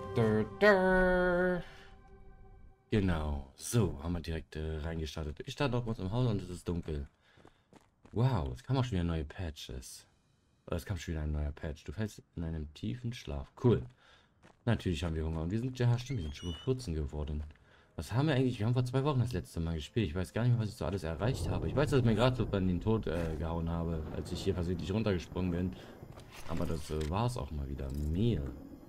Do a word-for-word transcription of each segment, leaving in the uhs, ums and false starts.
Dör, dör. Genau. So, haben wir direkt äh, reingestartet. Ich starte auch kurz im Haus und es ist dunkel. Wow, es kam auch schon wieder neue Patches. Oder es kam schon wieder ein neuer Patch. Du fällst in einem tiefen Schlaf. Cool. Natürlich haben wir Hunger. Und wir sind, ja, stimmt, wir sind schon vierzehn geworden. Was haben wir eigentlich? Wir haben vor zwei Wochen das letzte Mal gespielt. Ich weiß gar nicht mehr, was ich so alles erreicht habe. Ich weiß, dass ich mir gerade so in den Tod äh, gehauen habe, als ich hier versehentlich runtergesprungen bin. Aber das äh, war es auch mal wieder. Mehr.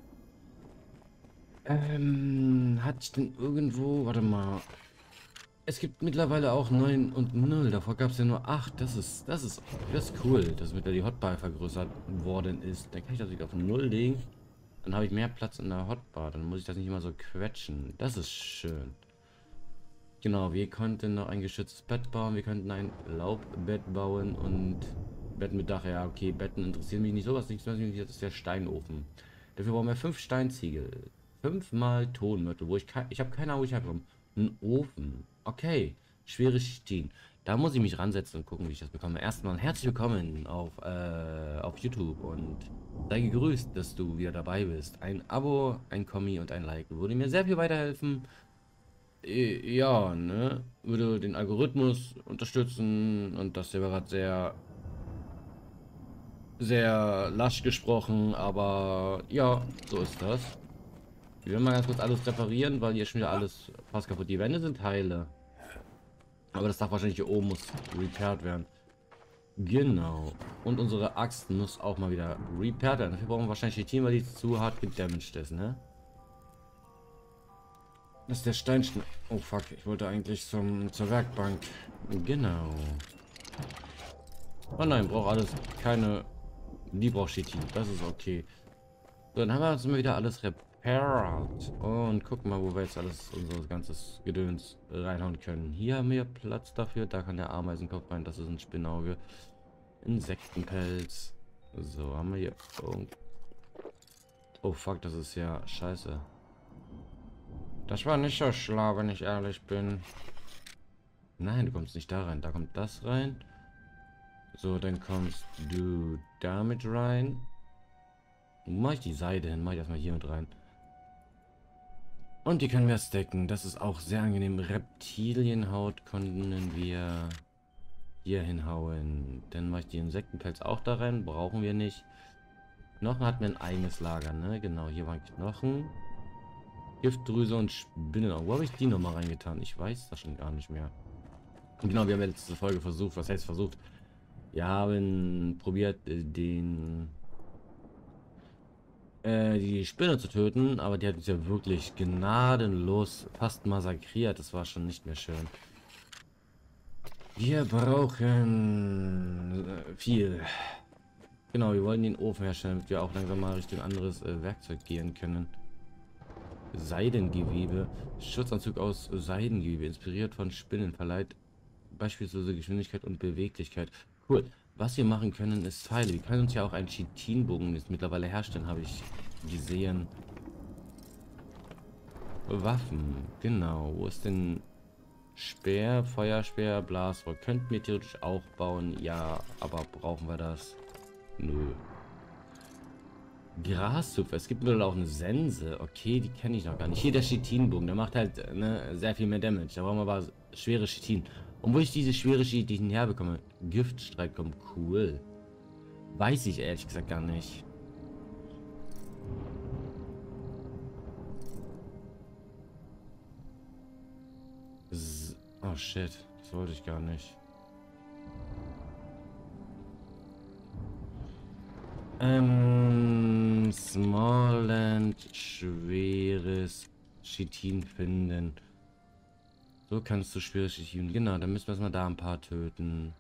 Ähm, hatte ich denn irgendwo, warte mal. Es gibt mittlerweile auch neun und null. Davor gab es ja nur acht. Das ist, das ist, das ist cool, dass mit der die Hotbar vergrößert worden ist. Dann kann ich das wieder auf null legen. Dann habe ich mehr Platz in der Hotbar. Dann muss ich das nicht immer so quetschen. Das ist schön. Genau, wir konnten noch ein geschütztes Bett bauen. Wir könnten ein Laubbett bauen und Bett mit Dach. Ja, okay, Betten interessieren mich nicht. Sowas nicht. Das ist der Steinofen. Dafür brauchen wir fünf Steinziegel. Fünfmal Tonmörtel, wo ich kein, ich habe keine Ahnung, wo ich herkomme. Ein Ofen. Okay. Schwere Chitin. Da muss ich mich ransetzen und gucken, wie ich das bekomme. Erstmal herzlich willkommen auf, äh, auf YouTube und sei gegrüßt, dass du wieder dabei bist. Ein Abo, ein Kommi und ein Like würde mir sehr viel weiterhelfen. Äh, Ja, ne? Würde den Algorithmus unterstützen und das hier war gerade sehr, sehr lasch gesprochen, aber ja, so ist das. Wir werden mal ganz kurz alles reparieren, weil hier schon wieder alles fast kaputt. Die Wände sind heile. Aber das Dach wahrscheinlich hier oben muss repaired werden. Genau. Und unsere Axt muss auch mal wieder repaired werden. Dafür brauchen wir wahrscheinlich die Team, weil die zu hart gedamaged ist, ne? Das ist der Steinschnitt. Oh fuck, ich wollte eigentlich zum zur Werkbank. Genau. Oh nein, braucht alles keine. Die braucht Chitin. Das ist okay. So, dann haben wir uns mal wieder alles repaired. Und gucken mal, wo wir jetzt alles unser ganzes Gedöns reinhauen können. Hier haben wir Platz dafür. Da kann der Ameisenkopf rein. Das ist ein Spinnauge. Insektenpelz. So, haben wir hier. Oh, oh fuck, das ist ja scheiße. Das war nicht so schlau, wenn ich ehrlich bin. Nein, du kommst nicht da rein. Da kommt das rein. So, dann kommst du damit rein. Wo mache ich die Seide hin? Mache ich erstmal hier mit rein. Und die können wir stacken. Das ist auch sehr angenehm. Reptilienhaut konnten wir hier hinhauen. Dann mache ich die Insektenpelz auch da rein. Brauchen wir nicht. Knochen hat mir ein eigenes Lager, ne? Genau, hier waren Knochen. Giftdrüse und Spinnen. Wo habe ich die nochmal reingetan? Ich weiß das schon gar nicht mehr. Genau, wir haben ja letzte Folge versucht. Was heißt versucht? Wir haben probiert, den äh, die Spinne zu töten, aber die hat uns ja wirklich gnadenlos fast massakriert. Das war schon nicht mehr schön. Wir brauchen äh, viel. Genau, wir wollen den Ofen herstellen, damit wir auch langsam mal Richtung anderes äh, Werkzeug gehen können. Seidengewebe. Schutzanzug aus Seidengewebe, inspiriert von Spinnen, verleiht beispielsweise Geschwindigkeit und Beweglichkeit. Cool. Was wir machen können, ist Pfeile. Wir können uns ja auch einen Chitinbogen jetzt mittlerweile herstellen, habe ich gesehen. Waffen. Genau. Wo ist denn Speer, Feuerspeer, Blasrohr? Könnten wir theoretisch auch bauen. Ja, aber brauchen wir das? Nö. Graszupfer. Es gibt nur auch eine Sense. Okay, die kenne ich noch gar nicht. Hier der Chitinbogen. Der macht halt ne, sehr viel mehr Damage. Da brauchen wir aber schwere Chitin. Und wo ich diese schwere Chitin herbekomme? Giftstreik kommt. Cool. Weiß ich ehrlich gesagt gar nicht. S oh shit. Das wollte ich gar nicht. Ähm, Smallland, schweres Chitin finden. So kannst du schweres Chitin. Genau, dann müssen wir erstmal da ein paar töten.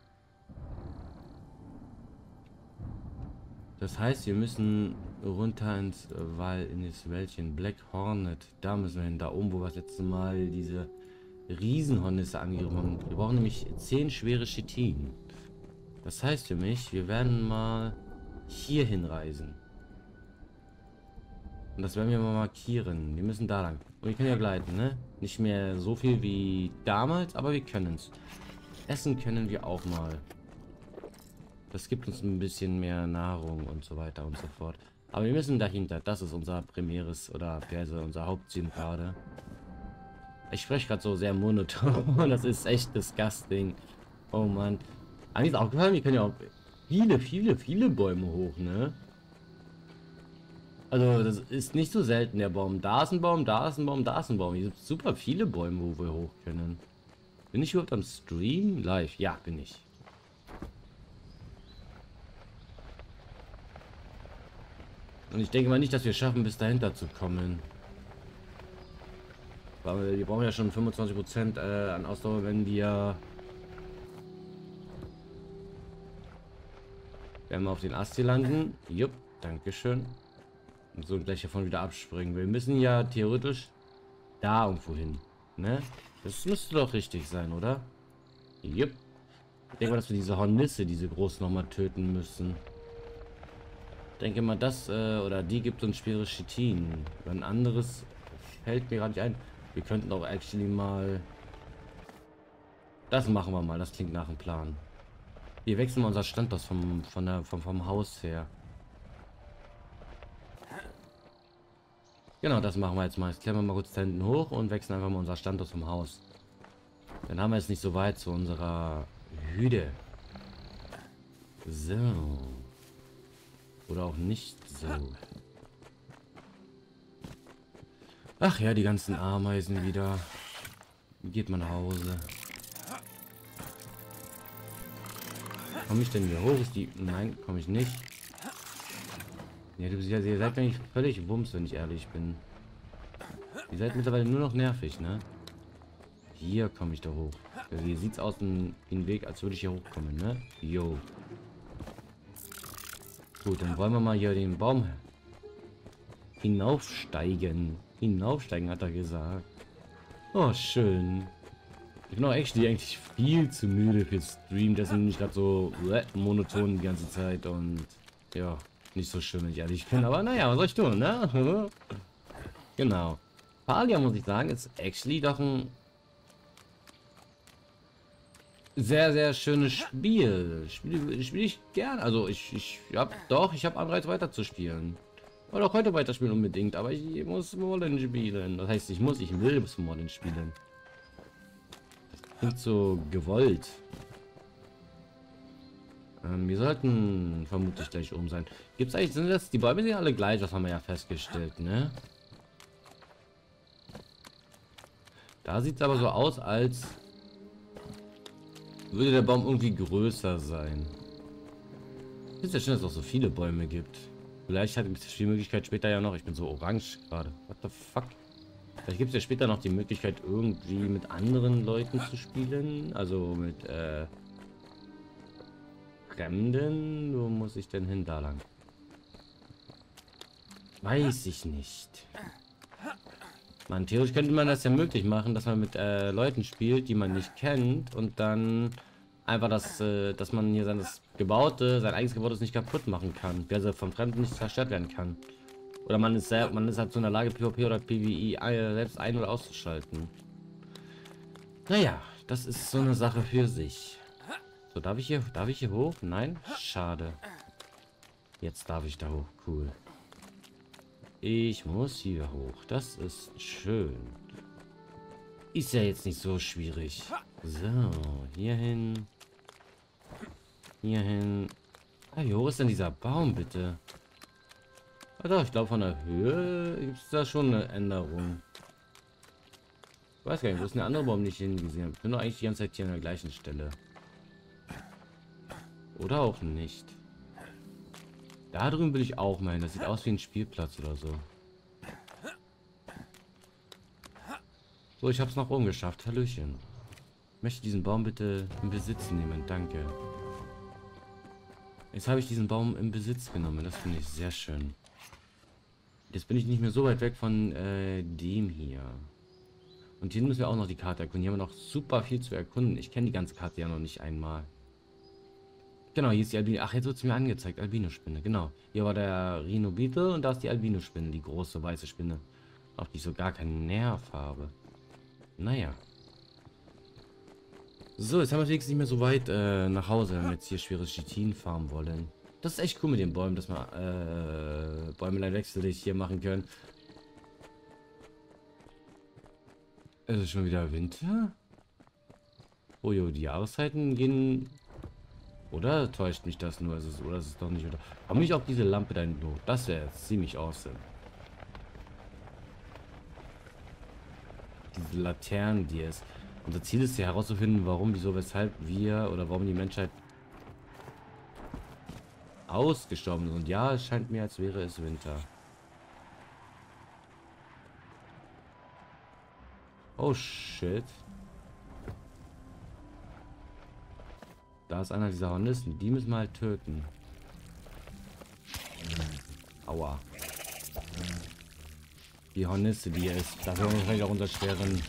Das heißt, wir müssen runter ins Wall, in das Wäldchen. Black Hornet. Da müssen wir hin. Da oben, wo wir das letzte Mal diese Riesenhornisse angegriffen haben. Wir brauchen nämlich zehn schwere Chitin. Das heißt für mich, wir werden mal hier hinreisen. Und das werden wir mal markieren. Wir müssen da lang. Und wir können ja gleiten, ne? Nicht mehr so viel wie damals, aber wir können es. Essen können wir auch mal. Das gibt uns ein bisschen mehr Nahrung und so weiter und so fort. Aber wir müssen dahinter. Das ist unser primäres oder also unser Hauptziel gerade. Ich spreche gerade so sehr monoton. Das ist echt disgusting. Oh Mann. Eigentlich ist auch gefallen, wir können ja auch viele, viele, viele Bäume hoch, ne? Also das ist nicht so selten, der Baum. Da ist ein Baum, da ist ein Baum, da ist ein Baum. Hier sind super viele Bäume, wo wir hoch können. Bin ich überhaupt am Stream? Live? Ja, bin ich. Und ich denke mal nicht, dass wir schaffen, bis dahinter zu kommen. Weil wir brauchen ja schon fünfundzwanzig Prozent äh, an Ausdauer, wenn wir... Wenn wir auf den Ast hier landen. Jupp, dankeschön. Und so gleich davon wieder abspringen. Wir müssen ja theoretisch da irgendwo hin. Ne? Das müsste doch richtig sein, oder? Jupp. Ich denke mal, dass wir diese Hornisse, diese groß noch mal töten müssen. Ich denke mal, das äh, oder die gibt uns schwere Chitin. Ein anderes fällt mir gerade nicht ein. Wir könnten auch actually mal... Das machen wir mal. Das klingt nach einem Plan. Wir wechseln mal unser Standort vom, von der, vom, vom Haus her. Genau, das machen wir jetzt mal. Jetzt klemmen wir mal kurz da hinten hoch und wechseln einfach mal unser Standort vom Haus. Dann haben wir es nicht so weit zu unserer Hütte. So. Oder auch nicht so. Ach ja, die ganzen Ameisen wieder. Wie geht man nach Hause? Komme ich denn hier hoch? Ist die... Nein, komme ich nicht. Ja, du, ihr, ihr seid eigentlich völlig wumms, wenn ich ehrlich bin. Ihr seid mittlerweile nur noch nervig, ne? Hier komme ich da hoch. Also hier sieht es aus wie ein Weg, als würde ich hier hochkommen, ne? Jo. Gut, dann wollen wir mal hier den Baum hinaufsteigen. Hinaufsteigen, hat er gesagt. Oh, schön. Ich bin auch actually eigentlich viel zu müde für Stream. Deswegen bin ich gerade so äh, monoton die ganze Zeit und ja, nicht so schön, wenn ich ehrlich bin. Aber naja, was soll ich tun, ne? Genau. Palia, muss ich sagen, ist actually doch ein sehr, sehr schönes Spiel. Spiele spiel ich gern. Also ich, ich hab doch, ich habe Anreiz weiter zu spielen. Oder auch heute weiterspielen unbedingt, aber ich muss Modern spielen. Das heißt, ich muss, ich will Modern spielen. Klingt so gewollt. Ähm, wir sollten vermutlich gleich oben sein. Gibt es eigentlich, sind das, die Bäume sind alle gleich, das haben wir ja festgestellt, ne? Da sieht es aber so aus, als würde der Baum irgendwie größer sein. Ist ja schön, dass es auch so viele Bäume gibt. Vielleicht hat es die Möglichkeit später ja noch, ich bin so orange gerade. What the fuck? Vielleicht gibt es ja später noch die Möglichkeit, irgendwie mit anderen Leuten zu spielen. Also mit äh, Fremden. Wo muss ich denn hin da lang? Weiß ich nicht. Man, theoretisch könnte man das ja möglich machen, dass man mit äh, Leuten spielt, die man nicht kennt. Und dann einfach, das, äh, dass man hier sein Gebaute, sein eigenes Gebautes nicht kaputt machen kann. Also von Fremden nicht zerstört werden kann. Oder man ist sehr, man ist halt so in der Lage, PvP oder PvE äh, selbst ein- oder auszuschalten. Naja, das ist so eine Sache für sich. So, darf ich hier, darf ich hier hoch? Nein? Schade. Jetzt darf ich da hoch. Cool. Ich muss hier hoch. Das ist schön. Ist ja jetzt nicht so schwierig. So, hier hin. Hier hin. Ah, wie hoch ist denn dieser Baum, bitte? Also, ich glaube, von der Höhe gibt es da schon eine Änderung. Ich weiß gar nicht, wo ist der andere Baum nicht hingesehen? Ich bin doch eigentlich die ganze Zeit hier an der gleichen Stelle. Oder auch nicht. Da drüben will ich auch mal hin. Das sieht aus wie ein Spielplatz oder so. So, ich habe es nach oben geschafft. Hallöchen. Ich möchte diesen Baum bitte in Besitz nehmen. Danke. Jetzt habe ich diesen Baum in Besitz genommen. Das finde ich sehr schön. Jetzt bin ich nicht mehr so weit weg von äh, dem hier. Und hier müssen wir auch noch die Karte erkunden. Hier haben wir noch super viel zu erkunden. Ich kenne die ganze Karte ja noch nicht einmal. Genau, hier ist die Albino. Ach, jetzt wird es mir angezeigt. Albino-Spinne, genau. Hier war der Rhino Beetle und da ist die Albino-Spinne, die große weiße Spinne. Auf die ich so gar keinen Nerv habe. Naja. So, jetzt haben wir wenigstens nicht mehr so weit äh, nach Hause, wenn wir jetzt hier schweres Chitin farmen wollen. Das ist echt cool mit den Bäumen, dass wir äh, Bäumelein wechselig hier machen können. Es ist schon wieder Winter? Oh jo, die Jahreszeiten gehen... Oder täuscht mich das nur? Ist es, oder ist es doch nicht? Oder warum nicht auch diese Lampe da hinten hoch? Das wäre jetzt ziemlich awesome. Diese Laternen, die es... Unser Ziel ist ja herauszufinden, warum, wieso, weshalb wir oder warum die Menschheit ausgestorben ist. Und ja, es scheint mir, als wäre es Winter. Oh shit. Da ist einer dieser Hornisten. Die müssen wir halt töten. Aua. Die Hornisse, die er ist. Da werden wir wahrscheinlich auch unter schweren...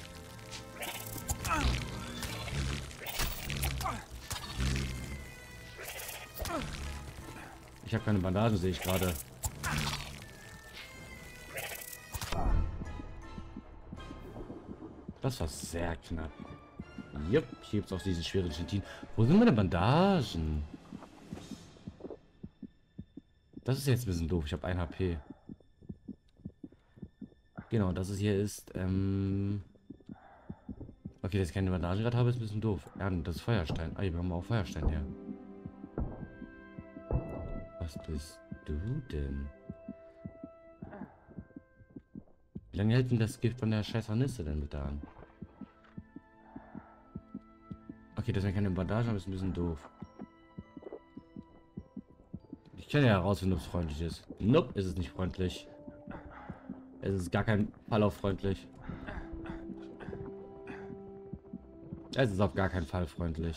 Ich habe keine Bandagen, sehe ich gerade. Das war sehr knapp. Jupp, hier gibt es auch diese schweren Chitin. Wo sind meine Bandagen? Das ist jetzt ein bisschen doof. Ich habe ein H P. Genau, das ist hier ist, ähm... Okay, dass ich keine Bandagen gerade habe, ist ein bisschen doof. Ja, das ist Feuerstein. Ah, hier haben wir auch Feuerstein her. Was bist du denn? Wie lange hält denn das Gift von der scheiß Hornisse denn bitte an? Okay, dass wir keine Bandagen haben, ist ein bisschen doof. Ich kann ja herausfinden, ob es freundlich ist. Nope, ist es nicht freundlich. Es ist gar kein Fall auf freundlich. Es ist auf gar keinen Fall freundlich.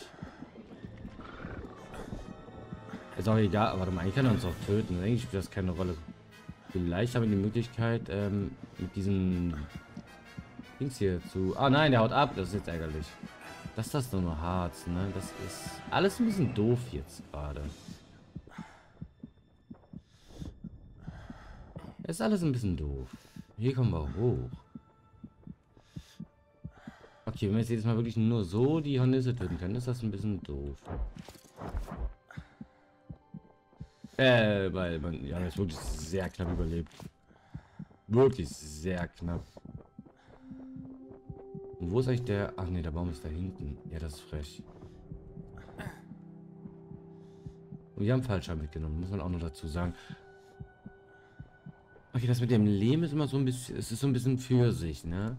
Ist auch egal, aber eigentlich kann er uns auch töten. Eigentlich spielt das keine Rolle. Vielleicht haben wir die Möglichkeit, ähm, mit diesen Dings hier zu... Ah nein, der haut ab. Das ist jetzt ärgerlich. Das ist das nur Harz, ne? Das ist alles ein bisschen doof jetzt gerade. Ist alles ein bisschen doof. Hier kommen wir hoch. Okay, wenn wir jetzt jedes Mal wirklich nur so die Hornisse töten können, ist das ein bisschen doof. Äh, weil man ja jetzt wirklich sehr knapp überlebt. Wirklich sehr knapp. Und wo ist eigentlich der... Ach nee, der Baum ist da hinten. Ja, das ist frech. Und wir haben Fallschirm mitgenommen, muss man auch noch dazu sagen. Okay, das mit dem Lehm ist immer so ein bisschen... Es ist so ein bisschen für sich, ne?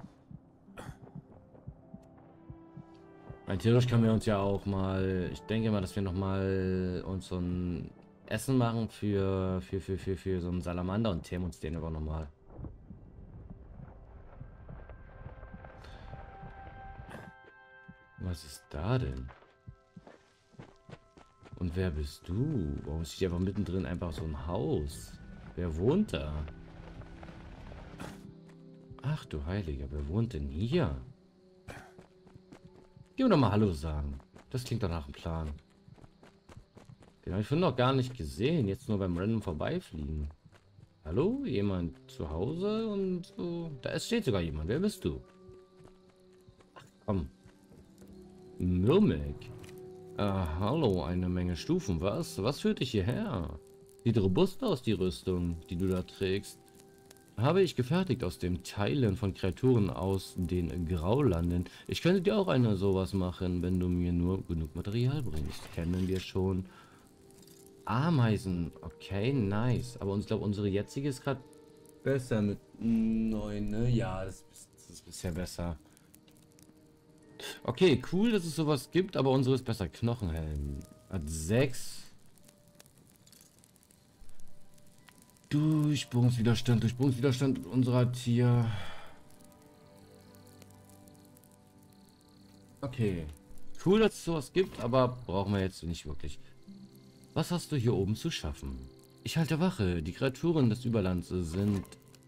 Rein theoretisch können wir uns ja auch mal... Ich denke mal, dass wir noch mal uns so ein Essen machen für, für, für, für, für so einen Salamander und themen uns den aber nochmal. Was ist da denn? Und wer bist du? Warum ist hier einfach mittendrin einfach so ein Haus? Wer wohnt da? Ach du Heiliger, wer wohnt denn hier? Geh mir doch mal Hallo sagen. Das klingt doch nach einem Plan. Den habe ich vorhin noch gar nicht gesehen. Jetzt nur beim Random vorbeifliegen. Hallo? Jemand zu Hause? Und so. Da steht sogar jemand. Wer bist du? Ach, komm. Mürmek. Ah, hallo, eine Menge Stufen. Was? Was führt dich hierher? Sieht robust aus, die Rüstung, die du da trägst. Habe ich gefertigt aus den Teilen von Kreaturen aus den Graulanden. Ich könnte dir auch eine sowas machen, wenn du mir nur genug Material bringst. Kennen wir schon. Ameisen. Okay, nice. Aber ich glaube, unsere jetzige ist gerade besser mit neun, ne? Ja, das, das ist bisher besser. Okay, cool, dass es sowas gibt, aber unsere ist besser. Knochenhelm. Hat sechs. Durchbruchswiderstand, Durchbruchswiderstand unserer Tier. Okay. Cool, dass es sowas gibt, aber brauchen wir jetzt nicht wirklich. Was hast du hier oben zu schaffen? Ich halte Wache. Die Kreaturen des Überlands sind...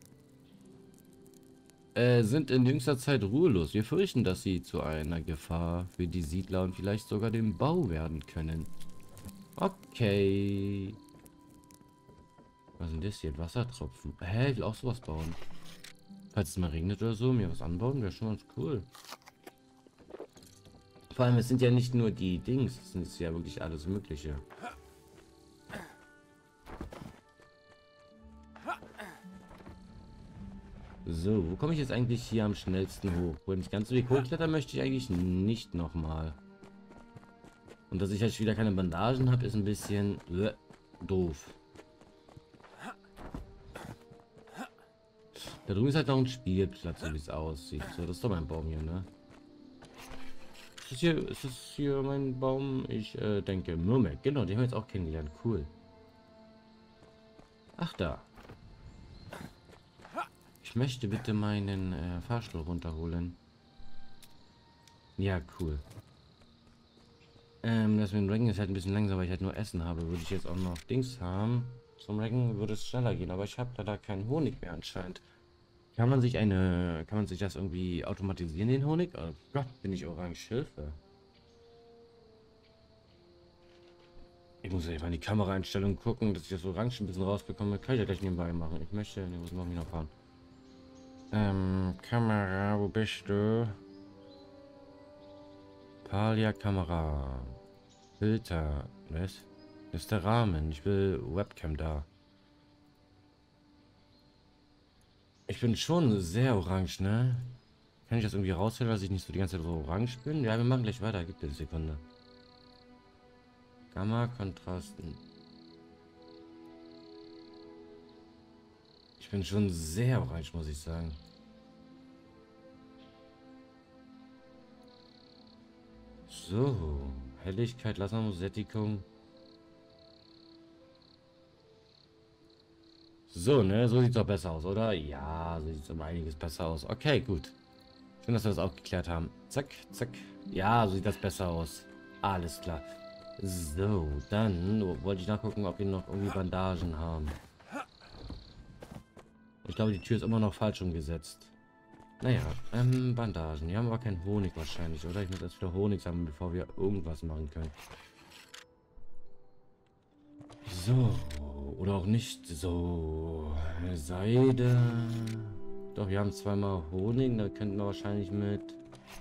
Äh, sind in jüngster Zeit ruhelos. Wir fürchten, dass sie zu einer Gefahr für die Siedler und vielleicht sogar den Bau werden können. Okay. Was sind das hier? Wassertropfen. Hä, ich will auch sowas bauen. Falls es mal regnet oder so, mir was anbauen, wäre schon ganz cool. Vor allem, es sind ja nicht nur die Dings, es ist ja wirklich alles Mögliche. So, wo komme ich jetzt eigentlich hier am schnellsten hoch? Wenn ich ganz Weg hochklettern möchte ich eigentlich nicht nochmal. Und dass ich jetzt wieder keine Bandagen habe, ist ein bisschen äh, doof. Da drüben ist halt noch ein Spielplatz, so wie es aussieht. So, das ist doch mein Baum hier, ne? Ist das hier, ist das hier mein Baum? Ich äh, denke, Moment, genau, den haben wir jetzt auch kennengelernt. Cool. Ach, da. Ich möchte bitte meinen äh, Fahrstuhl runterholen. Ja, cool. Ähm, das mit dem Regen ist halt ein bisschen langsam, weil ich halt nur Essen habe. Würde ich jetzt auch noch Dings haben. Zum Regen würde es schneller gehen, aber ich habe da, da keinen Honig mehr anscheinend. Kann man sich eine, kann man sich das irgendwie automatisieren, den Honig? Oh Gott, bin ich orange, Hilfe. Ich muss ja mal in die Kameraeinstellung gucken, dass ich das Orange ein bisschen rausbekomme. Kann ich ja gleich nebenbei machen. Ich möchte, ne, muss noch fahren. Ähm, Kamera, wo bist du? Palia Kamera. Filter. Was? Das ist der Rahmen. Ich will Webcam da. Ich bin schon sehr orange, ne? Kann ich das irgendwie raushören, dass ich nicht so die ganze Zeit so orange bin? Ja, wir machen gleich weiter. Gibt es eine Sekunde. Gamma, Kontrasten. Ich bin schon sehr orange, muss ich sagen. So. Helligkeit, lassen wir Sättigung. So, ne? So sieht es doch besser aus, oder? Ja, so sieht es um einiges besser aus. Okay, gut. Schön, dass wir das auch geklärt haben. Zack, zack. Ja, so sieht das besser aus. Alles klar. So, dann wollte ich nachgucken, ob wir noch irgendwie Bandagen haben. Ich glaube, die Tür ist immer noch falsch umgesetzt. Naja, ähm, Bandagen. Wir haben aber keinen Honig wahrscheinlich, oder? Ich muss erst wieder Honig sammeln, bevor wir irgendwas machen können. So, oder auch nicht so. Seide. Doch, wir haben zweimal Honig, da könnten wir wahrscheinlich mit...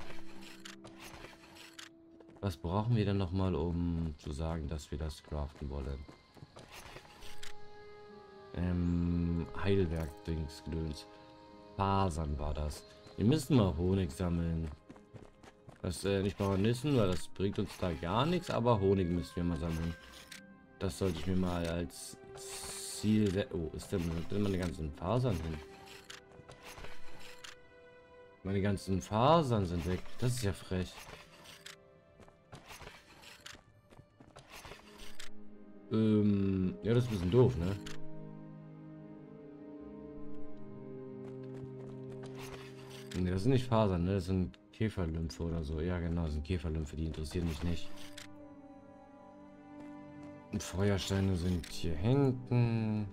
Was brauchen wir denn nochmal, um zu sagen, dass wir das craften wollen? Ähm, Heilwerk-Dings, Gedöns. Fasern war das. Wir müssen mal Honig sammeln. Das äh, nicht mal Nissen, weil das bringt uns da gar nichts, aber Honig müssen wir mal sammeln. Das sollte ich mir mal als Ziel setzen. Oh, ist denn, denn meine ganzen Fasern hin? Meine ganzen Fasern sind weg. Das ist ja frech. Ähm, ja, das ist ein bisschen doof, ne? Ne, das sind nicht Fasern, ne? Das sind Käferlymphe oder so. Ja, genau, das sind Käferlymphe, die interessieren mich nicht. Und Feuersteine sind hier hinten.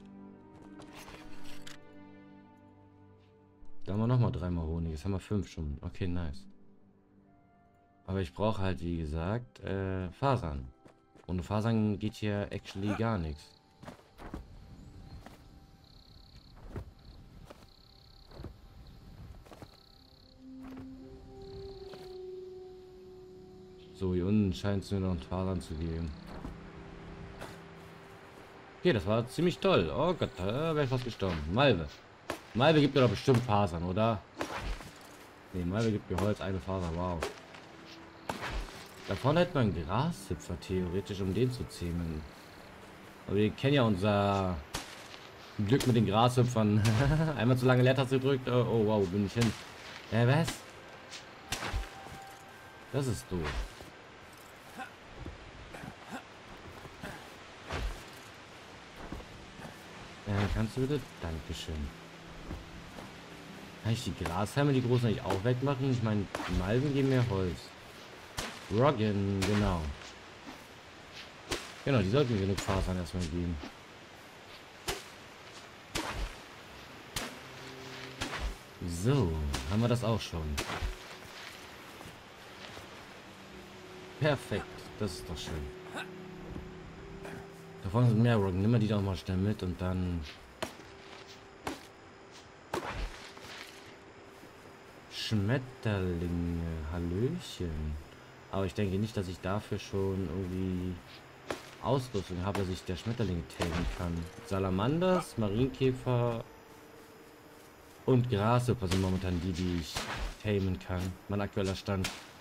Da haben wir nochmal dreimal Honig. Jetzt haben wir fünf schon. Okay, nice. Aber ich brauche halt, wie gesagt, äh, Fasern. Ohne Fasern geht hier actually gar nichts. So, hier unten scheint es nur noch Fasern zu geben. Okay, das war ziemlich toll. Oh Gott, da wäre ich fast gestorben. Malve. Malve gibt mir doch bestimmt Fasern, oder? Ne, Malve gibt mir Holz, eine Faser. Wow. Da vorne hätte man einen Grashüpfer theoretisch, um den zu zähmen. Aber wir kennen ja unser Glück mit den Grashüpfern. Einmal zu lange Leertaste gedrückt. Oh, oh, wow, wo bin ich hin? Ja, was? Das ist doof. Äh, kannst du bitte? Dankeschön. Kann ich die Grashalme, die großen, eigentlich auch wegmachen? Ich meine, die Malven geben mir Holz. Roggen, genau. Genau, die sollten mir genug Fasern erstmal geben. So, haben wir das auch schon. Perfekt, das ist doch schön. Da vorne sind mehr Roggen, nimm mal die doch mal schnell mit und dann... Schmetterlinge, Hallöchen. Aber ich denke nicht, dass ich dafür schon irgendwie Ausrüstung habe, dass ich der Schmetterling tamen kann. Salamanders, Marienkäfer. Und Grashüpfer sind momentan die, die ich tamen kann. Mein aktueller Stand.